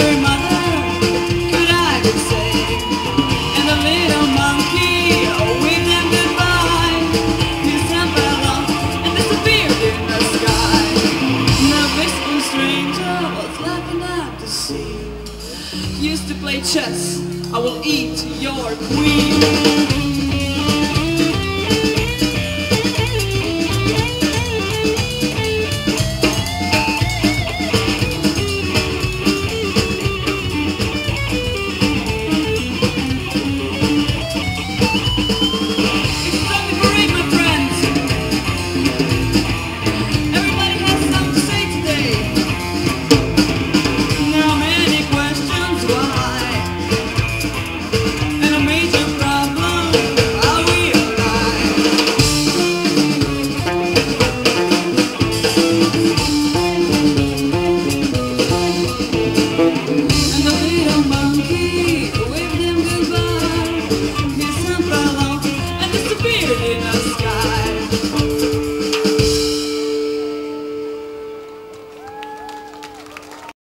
her mother, could I could say, and the little monkey waved them goodbye. His temper lost and disappeared in the sky. The whispering stranger was laughing at the sea. Used to play chess, I will eat your queen.